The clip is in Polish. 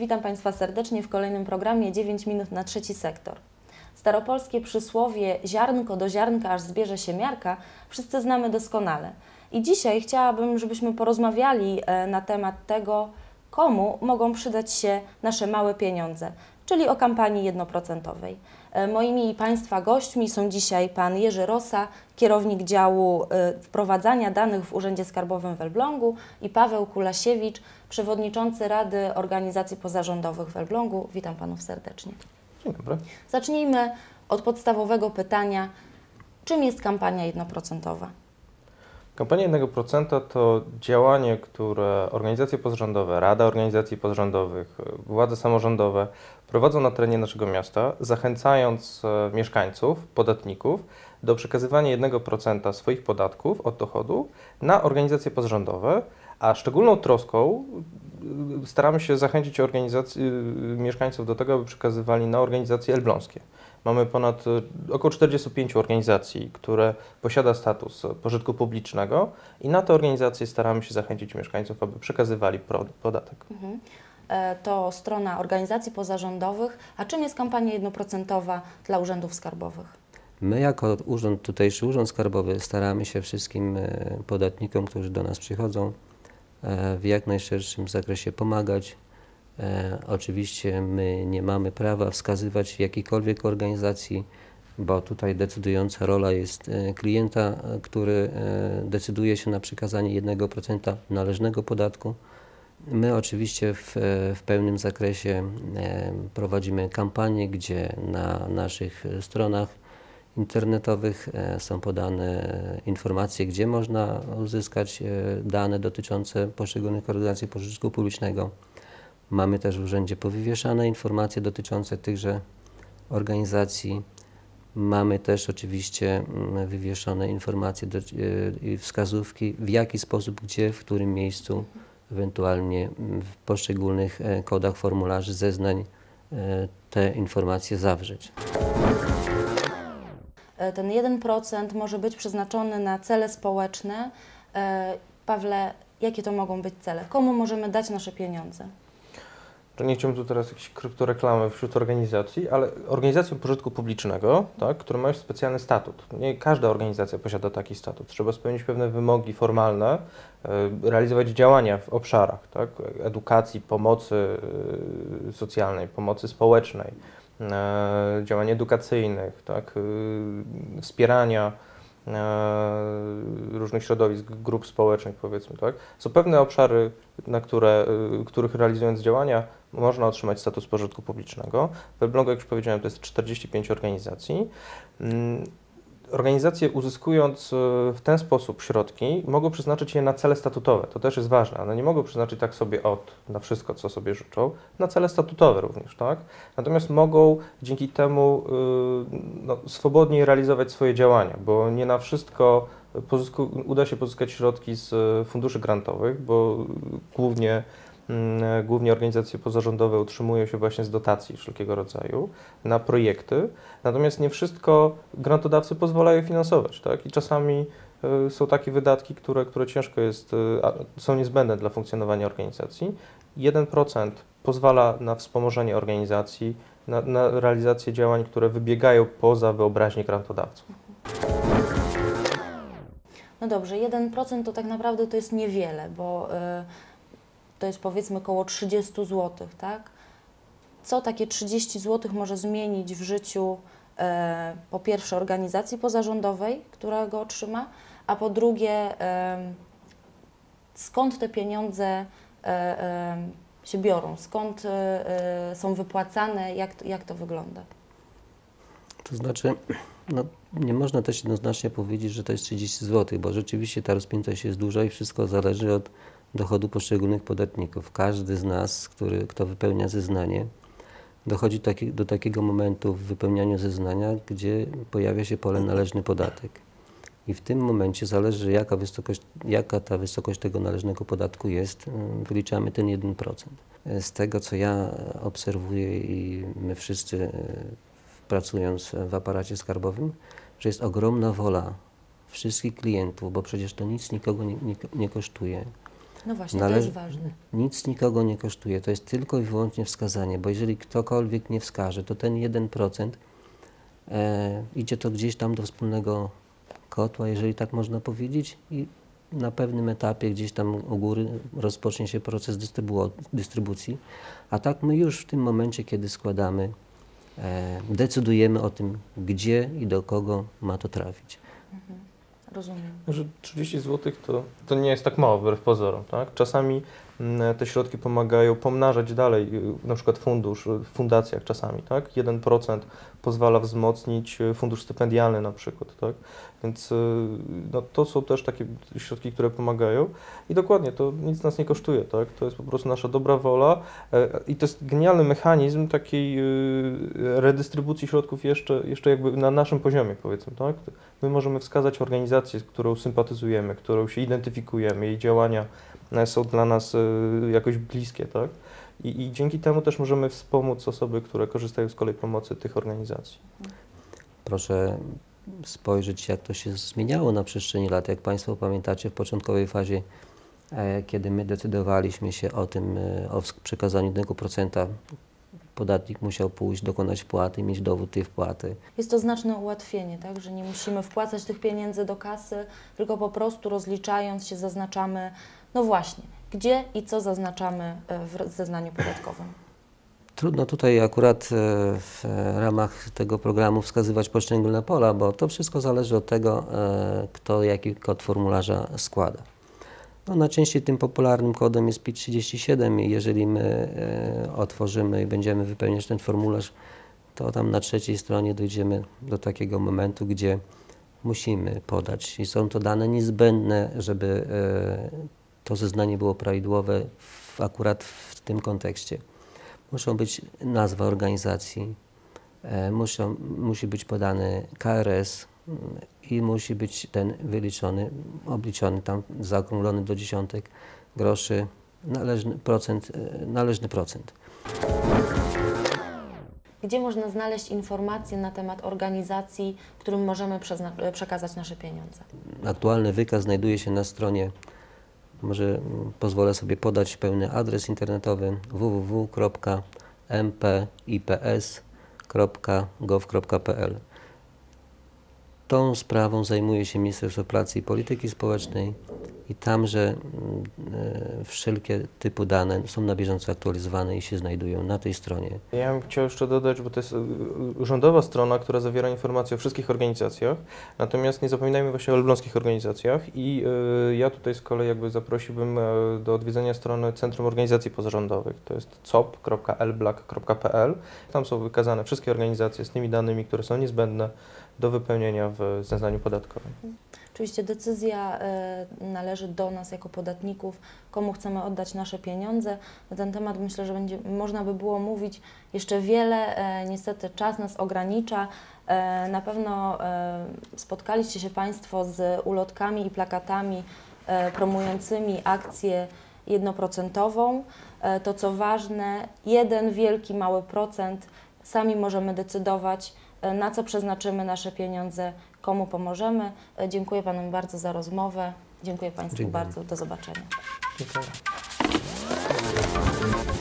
Witam Państwa serdecznie w kolejnym programie 9 minut na trzeci sektor. Staropolskie przysłowie ziarnko do ziarnka aż zbierze się miarka wszyscy znamy doskonale. I dzisiaj chciałabym, żebyśmy porozmawiali na temat tego, komu mogą przydać się nasze małe pieniądze, czyli o kampanii 1%. Moimi i Państwa gośćmi są dzisiaj Pan Jerzy Rosa, kierownik działu wprowadzania danych w Urzędzie Skarbowym w Elblągu, i Paweł Kulasiewicz, przewodniczący Rady Organizacji Pozarządowych w Elblągu. Witam Panów serdecznie. Dzień dobry. Zacznijmy od podstawowego pytania. Czym jest kampania 1%? Kampania 1% to działanie, które organizacje pozarządowe, Rada Organizacji Pozarządowych, władze samorządowe prowadzą na terenie naszego miasta, zachęcając mieszkańców, podatników do przekazywania 1% swoich podatków od dochodu na organizacje pozarządowe, a szczególną troską staramy się zachęcić mieszkańców do tego, aby przekazywali na organizacje elbląskie. Mamy około 45 organizacji, które posiada status pożytku publicznego, i na te organizacje staramy się zachęcić mieszkańców, aby przekazywali podatek. To strona organizacji pozarządowych. A czym jest kampania 1% dla urzędów skarbowych? My jako tutejszy Urząd Skarbowy staramy się wszystkim podatnikom, którzy do nas przychodzą, w jak najszerszym zakresie pomagać. Oczywiście my nie mamy prawa wskazywać jakiejkolwiek organizacji, bo tutaj decydująca rola jest klienta, który decyduje się na przekazanie 1% należnego podatku. My oczywiście w pełnym zakresie prowadzimy kampanię, gdzie na naszych stronach internetowych są podane informacje, gdzie można uzyskać dane dotyczące poszczególnych organizacji pożytku publicznego. Mamy też w urzędzie powywieszane informacje dotyczące tychże organizacji. Mamy też oczywiście wywieszone informacje i wskazówki, w jaki sposób, gdzie, w którym miejscu, ewentualnie w poszczególnych kodach formularzy zeznań te informacje zawrzeć. Ten 1% może być przeznaczony na cele społeczne. Pawle, jakie to mogą być cele? Komu możemy dać nasze pieniądze? Nie chciałbym tu teraz jakiejś kryptoreklamy wśród organizacji, ale organizacje pożytku publicznego, tak, które mają specjalny statut. Nie każda organizacja posiada taki statut. Trzeba spełnić pewne wymogi formalne, realizować działania w obszarach, tak, edukacji, pomocy socjalnej, pomocy społecznej, działań edukacyjnych, tak, wspierania różnych środowisk, grup społecznych, powiedzmy, tak. Są pewne obszary, których realizując działania można otrzymać status pożytku publicznego. W Elblągu, jak już powiedziałem, to jest 45 organizacji. Organizacje, uzyskując w ten sposób środki, mogą przeznaczyć je na cele statutowe. To też jest ważne. One nie mogą przeznaczyć tak sobie na wszystko, co sobie życzą, na cele statutowe również, tak? Natomiast mogą dzięki temu swobodniej realizować swoje działania, bo nie na wszystko uda się pozyskać środki z funduszy grantowych, bo głównie organizacje pozarządowe utrzymują się właśnie z dotacji wszelkiego rodzaju na projekty, natomiast nie wszystko grantodawcy pozwalają finansować, tak? I czasami są takie wydatki, które ciężko są niezbędne dla funkcjonowania organizacji. 1% pozwala na wspomożenie organizacji, na realizację działań, które wybiegają poza wyobraźnię grantodawców. No dobrze, 1% to tak naprawdę to jest niewiele, bo to jest powiedzmy około 30 zł, tak? Co takie 30 zł może zmienić w życiu po pierwsze organizacji pozarządowej, która go otrzyma, a po drugie skąd te pieniądze się biorą, skąd są wypłacane, jak to wygląda? To znaczy, nie można też jednoznacznie powiedzieć, że to jest 30 zł, bo rzeczywiście ta rozpiętość jest duża i wszystko zależy od dochodu poszczególnych podatników. Każdy z nas, kto wypełnia zeznanie, dochodzi do takiego momentu w wypełnianiu zeznania, gdzie pojawia się pole należny podatek. I w tym momencie zależy, jaka ta wysokość tego należnego podatku jest, wyliczamy ten 1%. Z tego, co ja obserwuję i my wszyscy pracując w aparacie skarbowym, że jest ogromna wola wszystkich klientów, bo przecież to nic nikogo nie kosztuje, No właśnie, to jest ważne. Nic nikogo nie kosztuje, to jest tylko i wyłącznie wskazanie, bo jeżeli ktokolwiek nie wskaże, to ten 1% idzie to gdzieś tam do wspólnego kotła, jeżeli tak można powiedzieć, i na pewnym etapie gdzieś tam u góry rozpocznie się proces dystrybucji, a tak my już w tym momencie, kiedy składamy, decydujemy o tym, gdzie i do kogo ma to trafić. Rozumiem. Że 30 zł to nie jest tak mało wbrew pozorom, tak? Czasami te środki pomagają pomnażać dalej, na przykład fundusz w fundacjach czasami, tak? 1% pozwala wzmocnić fundusz stypendialny na przykład, tak? Więc no, to są też takie środki, które pomagają i dokładnie, to nic nas nie kosztuje, tak? To jest po prostu nasza dobra wola i to jest genialny mechanizm takiej redystrybucji środków jeszcze jakby na naszym poziomie, powiedzmy, tak? My możemy wskazać organizację, z którą sympatyzujemy, którą się identyfikujemy, jej działania są dla nas jakoś bliskie, tak? I dzięki temu też możemy wspomóc osoby, które korzystają z kolei pomocy tych organizacji. Proszę spojrzeć, jak to się zmieniało na przestrzeni lat. Jak Państwo pamiętacie, w początkowej fazie, kiedy my decydowaliśmy się o tym, o przekazaniu 1%, podatnik musiał pójść, dokonać wpłaty, mieć dowód tej wpłaty. Jest to znaczne ułatwienie, tak? Że nie musimy wpłacać tych pieniędzy do kasy, tylko po prostu rozliczając się zaznaczamy, no właśnie, gdzie i co zaznaczamy w zeznaniu podatkowym. Trudno tutaj akurat w ramach tego programu wskazywać poszczególne pola, bo to wszystko zależy od tego, kto jaki kod formularza składa. No, najczęściej tym popularnym kodem jest PIT-37 i jeżeli my otworzymy i będziemy wypełniać ten formularz, to tam na trzeciej stronie dojdziemy do takiego momentu, gdzie musimy podać i są to dane niezbędne, żeby to zeznanie było prawidłowe akurat w tym kontekście. Muszą być nazwa organizacji, musi być podany KRS i musi być ten wyliczony, obliczony, tam zaokrąglony do dziesiątek groszy, należny procent. Gdzie można znaleźć informacje na temat organizacji, którym możemy przekazać nasze pieniądze? Aktualny wykaz znajduje się na stronie, może pozwolę sobie podać pełny adres internetowy www.mpips.gov.pl. Tą sprawą zajmuje się Ministerstwo Pracy i Polityki Społecznej i tamże wszelkie typu dane są na bieżąco aktualizowane i się znajdują na tej stronie. Ja bym chciał jeszcze dodać, bo to jest rządowa strona, która zawiera informacje o wszystkich organizacjach, natomiast nie zapominajmy właśnie o elbląskich organizacjach i ja tutaj z kolei jakby zaprosiłbym do odwiedzenia strony Centrum Organizacji Pozarządowych, to jest cop.elblak.pl. Tam są wykazane wszystkie organizacje z tymi danymi, które są niezbędne do wypełnienia w zeznaniu podatkowym. Oczywiście decyzja należy do nas jako podatników, komu chcemy oddać nasze pieniądze. Na ten temat myślę, że można by było mówić jeszcze wiele. Niestety czas nas ogranicza. Na pewno spotkaliście się Państwo z ulotkami i plakatami promującymi akcję 1%. To co ważne, 1 wielki mały procent. Sami możemy decydować, na co przeznaczymy nasze pieniądze, komu pomożemy. Dziękuję Panom bardzo za rozmowę. Dziękuję Państwu bardzo. Do zobaczenia. Dziękuję.